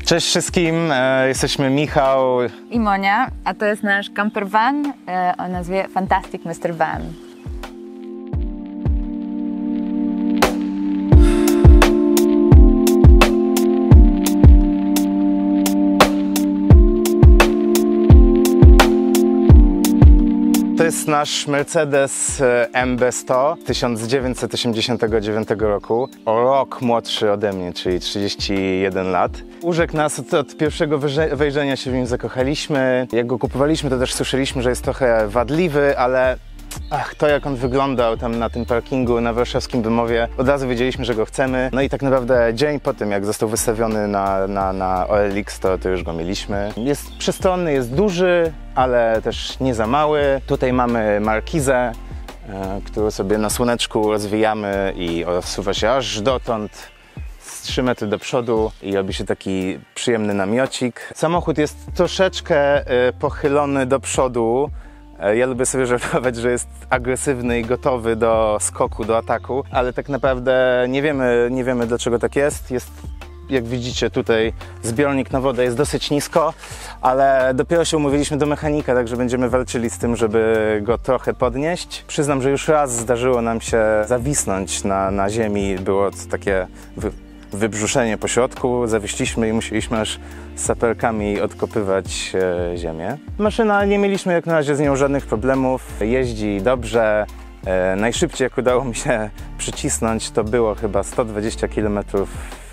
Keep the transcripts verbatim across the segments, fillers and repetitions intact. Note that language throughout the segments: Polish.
Cześć wszystkim, e, jesteśmy Michał i Monia, a to jest nasz camper van e, o nazwie Fantastic mister Van. To jest nasz Mercedes M B sto tysiąc dziewięćset osiemdziesiątego dziewiątego roku, o rok młodszy ode mnie, czyli trzydzieści jeden lat. Urzekł nas od, od pierwszego wejrzenia się w nim zakochaliśmy. Jak go kupowaliśmy, to też słyszeliśmy, że jest trochę wadliwy, ale ach, to jak on wyglądał tam na tym parkingu na warszawskim Bemowie, od razu wiedzieliśmy, że go chcemy. No i tak naprawdę dzień po tym, jak został wystawiony na, na, na O L X, to, to już go mieliśmy. Jest przestronny, jest duży, ale też nie za mały. Tutaj mamy markizę, e, którą sobie na słoneczku rozwijamy i rozsuwa się aż dotąd, z trzy metry do przodu i robi się taki przyjemny namiocik. Samochód jest troszeczkę e, pochylony do przodu. Ja lubię sobie żartować, że jest agresywny i gotowy do skoku, do ataku, ale tak naprawdę nie wiemy, nie wiemy dlaczego tak jest. Jest, jak widzicie tutaj, zbiornik na wodę jest dosyć nisko, ale dopiero się umówiliśmy do mechanika, także będziemy walczyli z tym, żeby go trochę podnieść. Przyznam, że już raz zdarzyło nam się zawisnąć na, na ziemi, było to takie wy, wybrzuszenie po środku, zawiśliśmy i musieliśmy aż z saperkami odkopywać e, ziemię. Maszyna, nie mieliśmy jak na razie z nią żadnych problemów, jeździ dobrze. E, najszybciej jak udało mi się przycisnąć, to było chyba sto dwadzieścia kilometrów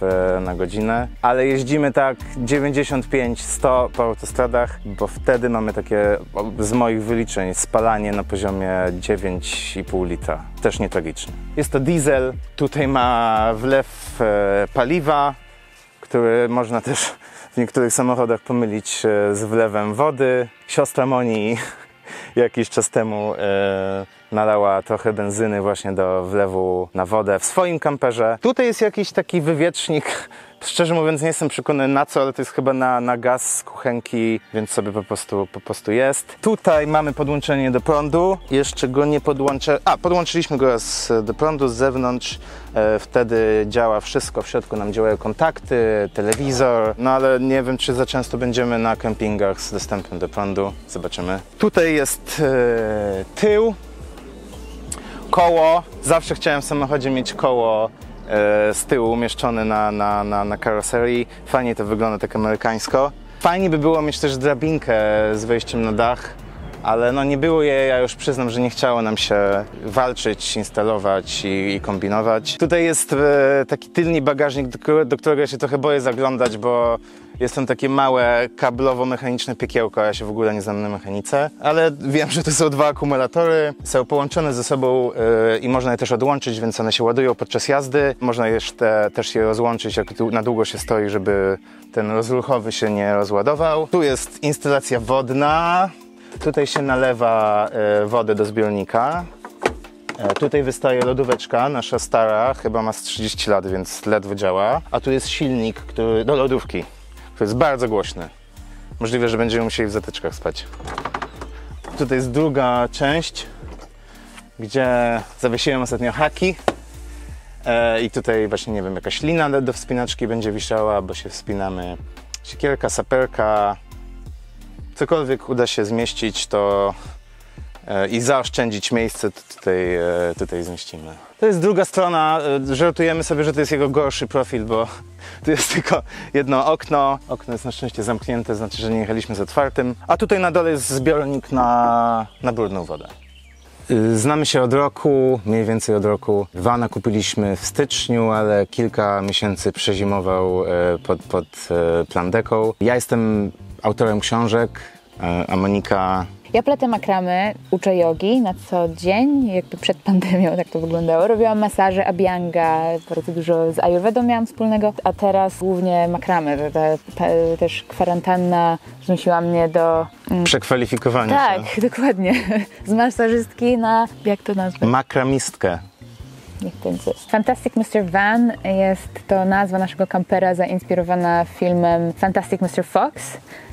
na godzinę, ale jeździmy tak dziewięćdziesiąt pięć sto po autostradach, bo wtedy mamy takie, z moich wyliczeń, spalanie na poziomie dziewięć i pół litra. Też nie tragicznie. Jest to diesel, tutaj ma wlew e, paliwa, który można też w niektórych samochodach pomylić e, z wlewem wody. Siostra Moni jakiś czas temu e, nalała trochę benzyny właśnie do wlewu na wodę w swoim kamperze. Tutaj jest jakiś taki wywiecznik, szczerze mówiąc nie jestem przekonany na co, ale to jest chyba na, na gaz z kuchenki, więc sobie po prostu, po prostu jest. Tutaj mamy podłączenie do prądu, jeszcze go nie podłączę, a podłączyliśmy go raz do prądu z zewnątrz, e, wtedy działa wszystko, w środku nam działają kontakty, telewizor, no ale nie wiem czy za często będziemy na kempingach z dostępem do prądu, zobaczymy. Tutaj jest e, tył. Koło, zawsze chciałem w samochodzie mieć koło e, z tyłu umieszczone na, na, na, na karoserii. Fajnie to wygląda tak amerykańsko. Fajnie by było mieć też drabinkę z wejściem na dach, ale no nie było jej, ja już przyznam, że nie chciało nam się walczyć, instalować i, i kombinować. Tutaj jest e, taki tylny bagażnik, do, do którego ja się trochę boję zaglądać, bo jest tam takie małe kablowo-mechaniczne piekiełko, ja się w ogóle nie znam na mechanice, ale wiem, że to są dwa akumulatory, są połączone ze sobą yy, i można je też odłączyć, więc one się ładują podczas jazdy. Można jeszcze też je rozłączyć, jak tu na długo się stoi, żeby ten rozruchowy się nie rozładował. Tu jest instalacja wodna, tutaj się nalewa yy, wodę do zbiornika. E, tutaj wystaje lodóweczka, nasza stara, chyba ma z trzydzieści lat, więc ledwo działa. A tu jest silnik który, do lodówki. To jest bardzo głośny. Możliwe, że będziemy musieli w zatyczkach spać. Tutaj jest druga część, gdzie zawiesiłem ostatnio haki. E, I tutaj właśnie, nie wiem, jakaś lina do, do wspinaczki będzie wisiała, bo się wspinamy. Siekierka, saperka. Cokolwiek uda się zmieścić, to e, i zaoszczędzić miejsce, to tutaj, e, tutaj zmieścimy. To jest druga strona, żartujemy sobie, że to jest jego gorszy profil, bo tu jest tylko jedno okno. Okno jest na szczęście zamknięte, znaczy, że nie jechaliśmy z otwartym. A tutaj na dole jest zbiornik na, na brudną wodę. Znamy się od roku, mniej więcej od roku. Vana kupiliśmy w styczniu, ale kilka miesięcy przezimował pod, pod plandeką. Ja jestem autorem książek, a Monika... Ja pletę makramy, uczę jogi na co dzień, jakby przed pandemią tak to wyglądało. Robiłam masaże, abhyanga, bardzo dużo z ayurvedą miałam wspólnego, a teraz głównie makramy. Ta, ta, też kwarantanna zmusiła mnie do... Mm, przekwalifikowania tak, się. Tak, dokładnie. Z masażystki na, jak to nazwać? Makramistkę. Niech będzie. Fantastic mister Van jest to nazwa naszego kampera zainspirowana filmem Fantastic mister Fox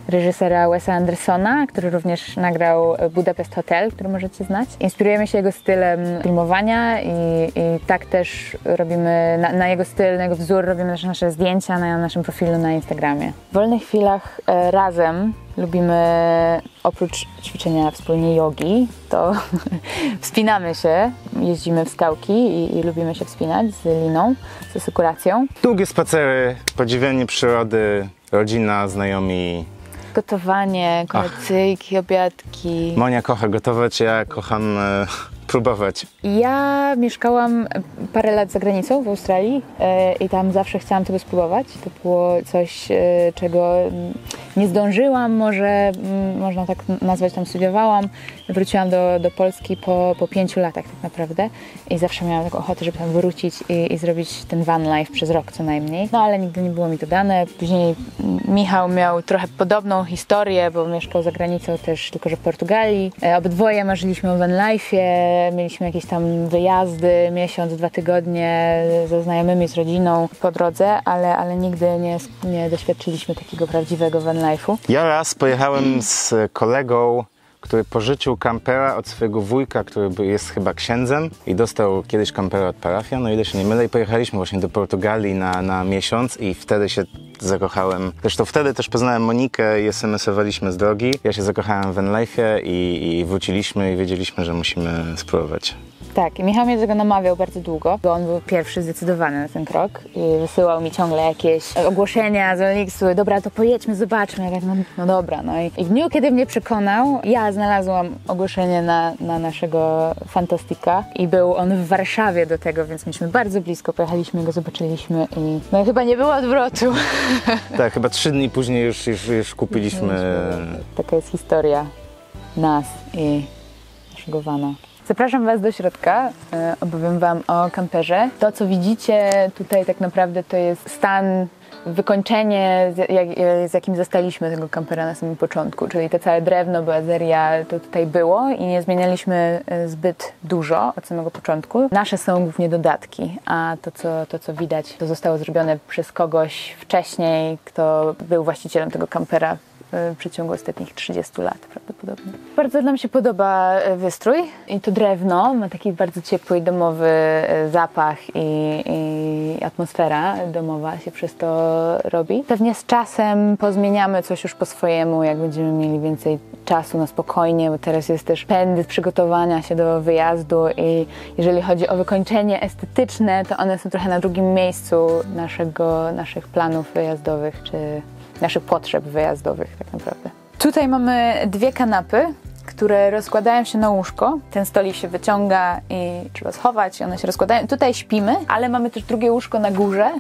reżysera Wesa Andersona, który również nagrał Budapest Hotel, który możecie znać. Inspirujemy się jego stylem filmowania i, i tak też robimy, na, na jego styl, na jego wzór robimy nasze, nasze zdjęcia na naszym profilu na Instagramie. W wolnych chwilach e, razem lubimy oprócz ćwiczenia wspólnie jogi, to wspinamy się, jeździmy w skałki i, i lubimy się wspinać z Liną, z asekuracją. Długie spacery, podziwianie przyrody, rodzina, znajomi. Gotowanie, kolacyjki, obiadki. Monia kocha gotować, ja kocham e, próbować. Ja mieszkałam parę lat za granicą w Australii e, i tam zawsze chciałam tego spróbować. To było coś, e, czego nie zdążyłam, może m, można tak nazwać, tam studiowałam. Wróciłam do, do Polski po, po pięciu latach tak naprawdę i zawsze miałam taką ochotę, żeby tam wrócić i, i zrobić ten van life przez rok co najmniej. No ale nigdy nie było mi to dane. Później Michał miał trochę podobną historię, bo mieszkał za granicą też, tylko że w Portugalii. E, obydwoje marzyliśmy o van life'ie, mieliśmy jakieś tam wyjazdy, miesiąc, dwa tygodnie ze znajomymi, z rodziną po drodze, ale, ale nigdy nie, nie doświadczyliśmy takiego prawdziwego van life'u. Ja raz pojechałem z kolegą, który pożyczył kampera od swojego wujka, który jest chyba księdzem i dostał kiedyś kampera od parafian, no ile się nie mylę, i pojechaliśmy właśnie do Portugalii na, na miesiąc i wtedy się zakochałem. Zresztą wtedy też poznałem Monikę i es em esowaliśmy z drogi. Ja się zakochałem w van life'ie i, i wróciliśmy i wiedzieliśmy, że musimy spróbować. Tak, i Michał mnie do tego namawiał bardzo długo, bo on był pierwszy zdecydowany na ten krok i wysyłał mi ciągle jakieś ogłoszenia z Oliksu, dobra, to pojedźmy, zobaczmy. Ja tak, no, no dobra, no i, i w dniu, kiedy mnie przekonał, ja znalazłam ogłoszenie na, na naszego Fantastika i był on w Warszawie do tego, więc myśmy bardzo blisko, pojechaliśmy, go zobaczyliśmy i no i chyba nie było odwrotu. Tak, chyba trzy dni później już, już, już kupiliśmy. Taka jest historia nas i naszego vana. Zapraszam Was do środka, e, opowiem Wam o kamperze. To, co widzicie tutaj tak naprawdę to jest stan, wykończenie, z, jak, z jakim zastaliśmy tego kampera na samym początku, czyli te całe drewno, boazeria, to tutaj było i nie zmienialiśmy zbyt dużo od samego początku. Nasze są głównie dodatki, a to co, to, co widać, to zostało zrobione przez kogoś wcześniej, kto był właścicielem tego kampera w przeciągu ostatnich trzydziestu lat prawdopodobnie. Bardzo nam się podoba wystrój i to drewno ma taki bardzo ciepły, domowy zapach i, i atmosfera domowa się przez to robi. Pewnie z czasem pozmieniamy coś już po swojemu, jak będziemy mieli więcej czasu na spokojnie, bo teraz jest też pęd przygotowania się do wyjazdu i jeżeli chodzi o wykończenie estetyczne, to one są trochę na drugim miejscu naszego, naszych planów wyjazdowych, czy naszych potrzeb wyjazdowych tak naprawdę. Tutaj mamy dwie kanapy, które rozkładają się na łóżko. Ten stolik się wyciąga i trzeba schować i one się rozkładają. Tutaj śpimy, ale mamy też drugie łóżko na górze.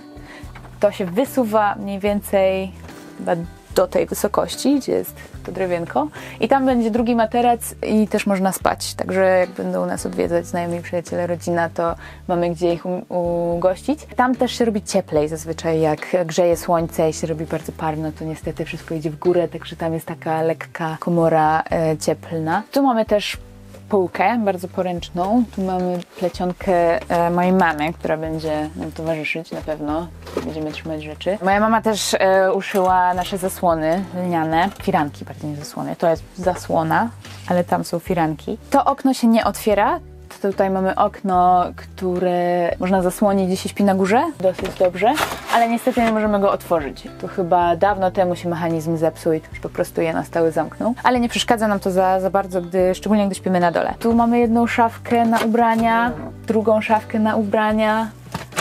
To się wysuwa mniej więcej chyba do tej wysokości, gdzie jest to drewienko. I tam będzie drugi materac i też można spać. Także jak będą nas odwiedzać znajomi, przyjaciele, rodzina, to mamy gdzie ich ugościć. Tam też się robi cieplej zazwyczaj, jak grzeje słońce i się robi bardzo parno, to niestety wszystko idzie w górę, także tam jest taka lekka komora e, cieplna. Tu mamy też półkę, bardzo poręczną. Tu mamy plecionkę e, mojej mamy, która będzie nam towarzyszyć na pewno. Będziemy trzymać rzeczy. Moja mama też e, uszyła nasze zasłony lniane. Firanki, bardziej nie zasłony. To jest zasłona, ale tam są firanki. To okno się nie otwiera. Tutaj mamy okno, które można zasłonić, gdzie się śpi na górze. Dosyć dobrze, ale niestety nie możemy go otworzyć. To chyba dawno temu się mechanizm zepsuł i po prostu je na stałe zamknął. Ale nie przeszkadza nam to za, za bardzo, gdy, szczególnie gdy śpimy na dole. Tu mamy jedną szafkę na ubrania, drugą szafkę na ubrania,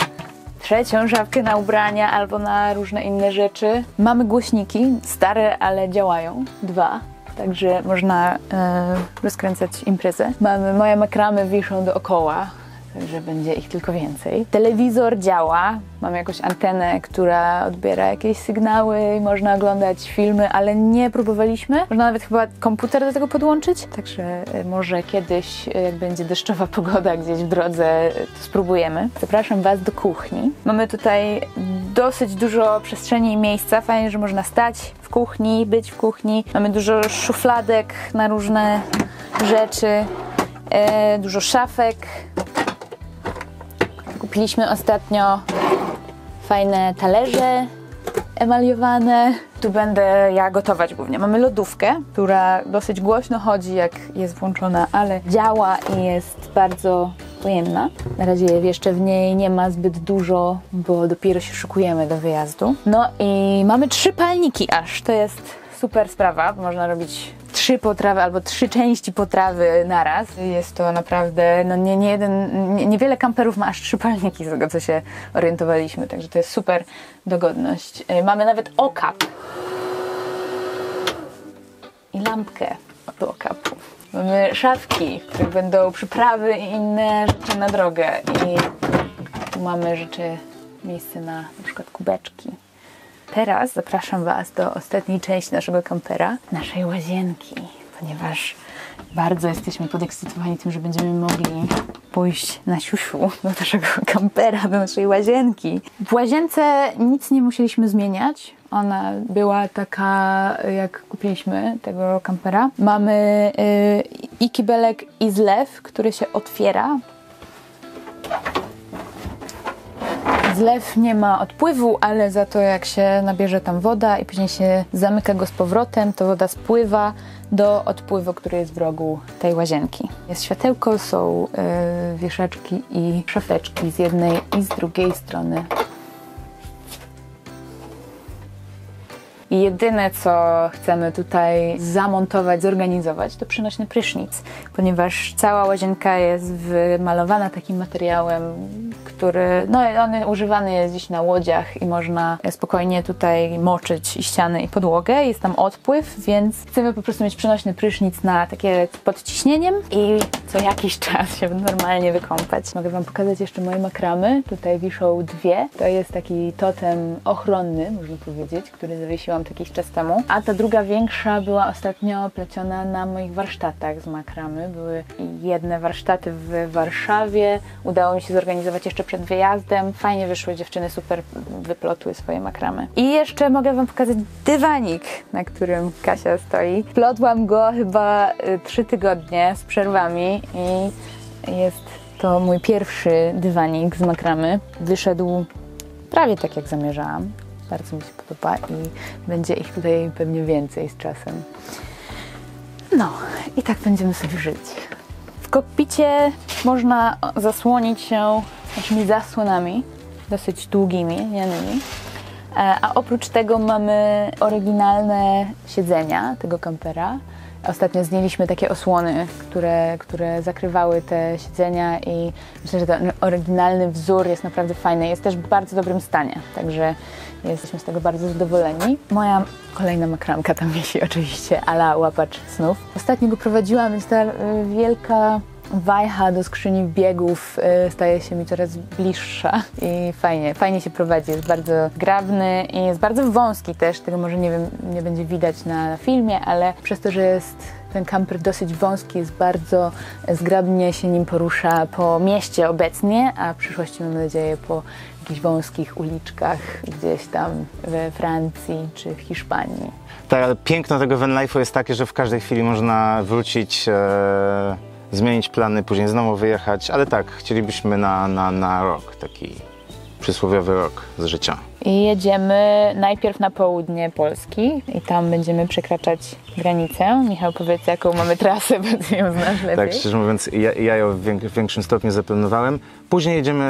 trzecią szafkę na ubrania albo na różne inne rzeczy. Mamy głośniki, stare, ale działają. Dwa. Także można e, rozkręcać imprezę. Mamy, moje makramy wiszą dookoła, także będzie ich tylko więcej. Telewizor działa, mamy jakąś antenę, która odbiera jakieś sygnały i można oglądać filmy, ale nie próbowaliśmy. Można nawet chyba komputer do tego podłączyć, także e, może kiedyś, jak będzie deszczowa pogoda gdzieś w drodze, to spróbujemy. Zapraszam Was do kuchni. Mamy tutaj dosyć dużo przestrzeni i miejsca, fajnie, że można stać w kuchni, być w kuchni. Mamy dużo szufladek na różne rzeczy, e, dużo szafek. Kupiliśmy ostatnio fajne talerze emaliowane. Tu będę ja gotować głównie. Mamy lodówkę, która dosyć głośno chodzi, jak jest włączona, ale działa i jest bardzo pojemna. Na razie jeszcze w niej nie ma zbyt dużo, bo dopiero się szykujemy do wyjazdu. No i mamy trzy palniki aż. To jest super sprawa, bo można robić trzy potrawy albo trzy części potrawy naraz. Jest to naprawdę, no nie, nie jeden, nie, niewiele kamperów ma aż trzy palniki, z tego co się orientowaliśmy, także to jest super dogodność. Mamy nawet okap i lampkę do okapu. Mamy szafki, w których będą przyprawy i inne rzeczy na drogę i tu mamy rzeczy, miejsce na na przykład kubeczki. Teraz zapraszam Was do ostatniej części naszego kampera, naszej łazienki, ponieważ bardzo jesteśmy podekscytowani tym, że będziemy mogli pójść na siusiu do naszego kampera, do naszej łazienki. W łazience nic nie musieliśmy zmieniać. Ona była taka, jak kupiliśmy tego kampera. Mamy yy, i kibelek, i zlew, który się otwiera. Zlew nie ma odpływu, ale za to jak się nabierze tam woda i później się zamyka go z powrotem, to woda spływa do odpływu, który jest w rogu tej łazienki. Jest światełko, są yy, wieszaczki i szafeczki z jednej i z drugiej strony. I jedyne, co chcemy tutaj zamontować, zorganizować, to przenośny prysznic, ponieważ cała łazienka jest wymalowana takim materiałem, który, no on używany jest dziś na łodziach i można spokojnie tutaj moczyć i ściany i podłogę. Jest tam odpływ, więc chcemy po prostu mieć przenośny prysznic na takie pod ciśnieniem i co jakiś czas się normalnie wykąpać. Mogę Wam pokazać jeszcze moje makramy. Tutaj wiszą dwie. To jest taki totem ochronny, można powiedzieć, który zawiesiłam jakiś czas temu. A ta druga większa była ostatnio pleciona na moich warsztatach z makramy. Były jedne warsztaty w Warszawie. Udało mi się zorganizować jeszcze przed wyjazdem. Fajnie wyszły, dziewczyny super wyplotły swoje makramy. I jeszcze mogę Wam pokazać dywanik, na którym Kasia stoi. Plotłam go chyba trzy tygodnie z przerwami i jest to mój pierwszy dywanik z makramy. Wyszedł prawie tak, jak zamierzałam. Bardzo mi się podoba i będzie ich tutaj pewnie więcej z czasem. No i tak będziemy sobie żyć. W kokpicie można zasłonić się naszymi zasłonami, dosyć długimi, lnianymi. A oprócz tego mamy oryginalne siedzenia tego kampera. Ostatnio zdjęliśmy takie osłony, które, które zakrywały te siedzenia i myślę, że ten oryginalny wzór jest naprawdę fajny. Jest też w bardzo dobrym stanie, także jesteśmy z tego bardzo zadowoleni. Moja kolejna makramka tam wisi oczywiście, a la łapacz snów. Ostatnio go prowadziłam, więc ta wielka wajcha do skrzyni biegów staje się mi coraz bliższa i fajnie, fajnie się prowadzi, jest bardzo grabny i jest bardzo wąski też, tego może nie wiem, nie będzie widać na filmie, ale przez to, że jest ten kamper dosyć wąski, jest bardzo zgrabnie się nim porusza po mieście obecnie, a w przyszłości mam nadzieję po jakichś wąskich uliczkach gdzieś tam we Francji czy w Hiszpanii. Tak, ale piękno tego van life'u jest takie, że w każdej chwili można wrócić, e, zmienić plany, później znowu wyjechać, ale tak, chcielibyśmy na, na, na rok, taki przysłowiowy rok z życia. I jedziemy najpierw na południe Polski i tam będziemy przekraczać granicę. Michał, powiedz, jaką mamy trasę, bo ty ją znasz lepiej. Tak, szczerze mówiąc, ja, ja ją w, wiek, w większym stopniu zaplanowałem. Później jedziemy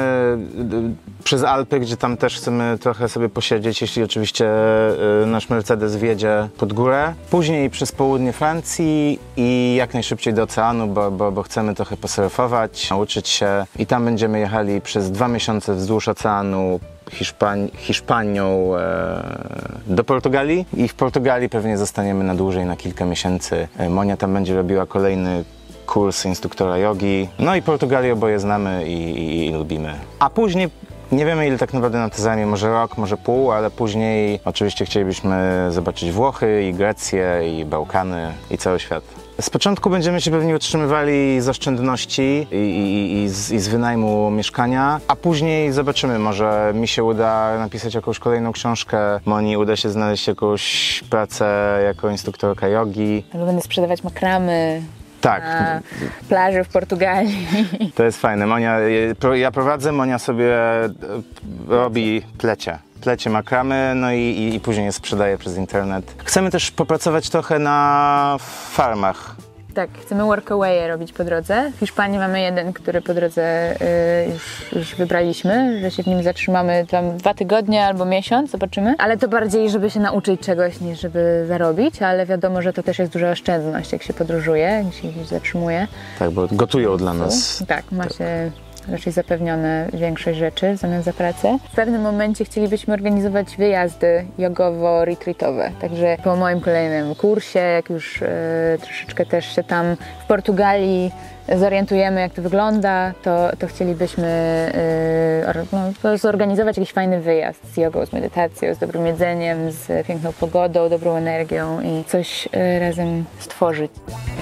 y, przez Alpy, gdzie tam też chcemy trochę sobie posiedzieć, jeśli oczywiście y, nasz Mercedes wjedzie pod górę. Później przez południe Francji i jak najszybciej do oceanu, bo, bo, bo chcemy trochę posurfować, nauczyć się. I tam będziemy jechali przez dwa miesiące wzdłuż oceanu, Hiszpań, Hiszpanią e, do Portugalii i w Portugalii pewnie zostaniemy na dłużej, na kilka miesięcy. Monia tam będzie robiła kolejny kurs instruktora jogi. No i Portugalię oboje znamy i, i, i lubimy. A później nie wiemy, ile tak naprawdę na to zajmie, może rok, może pół, ale później oczywiście chcielibyśmy zobaczyć Włochy i Grecję i Bałkany i cały świat. Z początku będziemy się pewnie utrzymywali z oszczędności i, i, i, z, i z wynajmu mieszkania, a później zobaczymy, może mi się uda napisać jakąś kolejną książkę, Moni uda się znaleźć jakąś pracę jako instruktorka jogi. Albo będę sprzedawać makramy. Tak. Na plaży w Portugalii. To jest fajne. Monia, ja prowadzę, Monia sobie robi plecie. plecie makramy, no i, i, i później je sprzedaje przez internet. Chcemy też popracować trochę na farmach. Tak, chcemy workawaye robić po drodze. W Hiszpanii mamy jeden, który po drodze y, już, już wybraliśmy, że się w nim zatrzymamy tam dwa tygodnie albo miesiąc, zobaczymy. Ale to bardziej, żeby się nauczyć czegoś, niż żeby zarobić, ale wiadomo, że to też jest duża oszczędność, jak się podróżuje, jak się gdzieś zatrzymuje. Tak, bo gotują dla nas. Tak, ma się raczej zapewnione większość rzeczy w zamian za pracę. W pewnym momencie chcielibyśmy organizować wyjazdy jogowo-retreatowe. Także po moim kolejnym kursie, jak już e, troszeczkę też się tam w Portugalii zorientujemy, jak to wygląda, to, to chcielibyśmy e, or, no, zorganizować jakiś fajny wyjazd z jogą, z medytacją, z dobrym jedzeniem, z piękną pogodą, dobrą energią i coś e, razem stworzyć.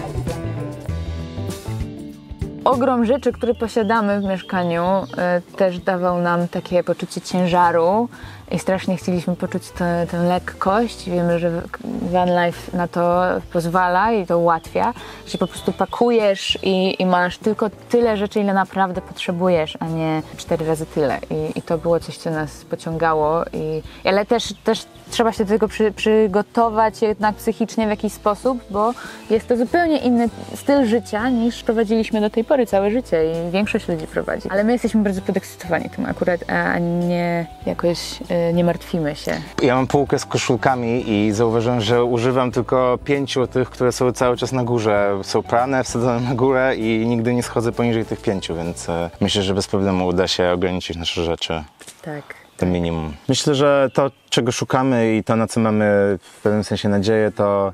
Ogrom rzeczy, które posiadamy w mieszkaniu, y, też dawał nam takie poczucie ciężaru i strasznie chcieliśmy poczuć tę, tę lekkość. Wiemy, że van life na to pozwala i to ułatwia, że się po prostu pakujesz i, i masz tylko tyle rzeczy, ile naprawdę potrzebujesz, a nie cztery razy tyle. I, i to było coś, co nas pociągało. I, ale też, też trzeba się do tego przy, przygotować jednak psychicznie w jakiś sposób, bo jest to zupełnie inny styl życia niż prowadziliśmy do tej pory całe życie i większość ludzi prowadzi. Ale my jesteśmy bardzo podekscytowani tym akurat, a nie jakoś y, nie martwimy się. Ja mam półkę z koszulkami i zauważyłem, że używam tylko pięciu tych, które są cały czas na górze. Są prane, wsadzone na górę i nigdy nie schodzę poniżej tych pięciu, więc e, myślę, że bez problemu uda się ograniczyć nasze rzeczy. Tak. To minimum. Myślę, że to, czego szukamy i to, na co mamy w pewnym sensie nadzieję, to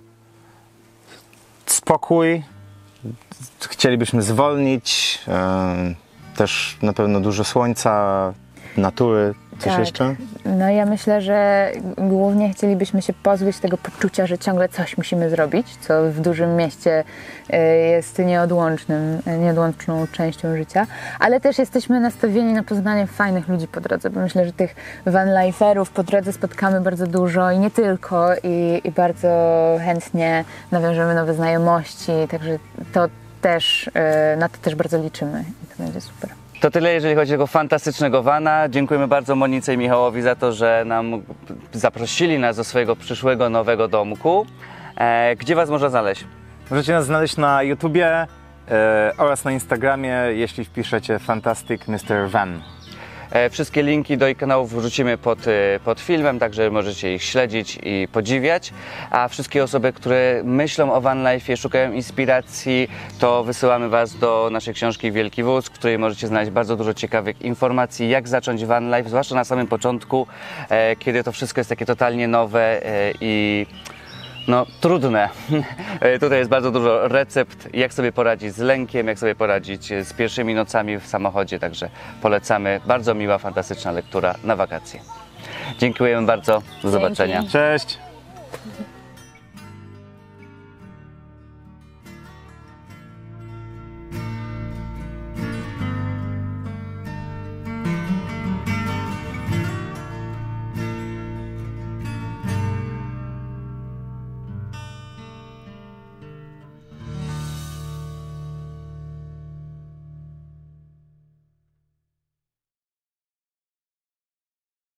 spokój. Chcielibyśmy zwolnić. E, też na pewno dużo słońca, natury. Coś tak. jeszcze? No ja myślę, że głównie chcielibyśmy się pozbyć tego poczucia, że ciągle coś musimy zrobić, co w dużym mieście jest nieodłącznym, nieodłączną częścią życia, ale też jesteśmy nastawieni na poznanie fajnych ludzi po drodze, bo myślę, że tych vanliferów po drodze spotkamy bardzo dużo i nie tylko i, i bardzo chętnie nawiążemy nowe znajomości, także to też, na to też bardzo liczymy i to będzie super. To tyle, jeżeli chodzi o tego fantastycznego vana. Dziękujemy bardzo Monice i Michałowi za to, że nam zaprosili nas do swojego przyszłego nowego domku. E, gdzie Was można znaleźć? Możecie nas znaleźć na YouTubie e, oraz na Instagramie, jeśli wpiszecie Fantastic mister Van. E, wszystkie linki do ich kanałów wrzucimy pod, e, pod filmem, także możecie ich śledzić i podziwiać. A wszystkie osoby, które myślą o van life'ie, szukają inspiracji, to wysyłamy Was do naszej książki Wielki Wóz, w której możecie znaleźć bardzo dużo ciekawych informacji, jak zacząć van life, zwłaszcza na samym początku, e, kiedy to wszystko jest takie totalnie nowe e, i no, trudne. Tutaj jest bardzo dużo recept, jak sobie poradzić z lękiem, jak sobie poradzić z pierwszymi nocami w samochodzie, także polecamy. Bardzo miła, fantastyczna lektura na wakacje. Dziękujemy bardzo, do zobaczenia. Cześć!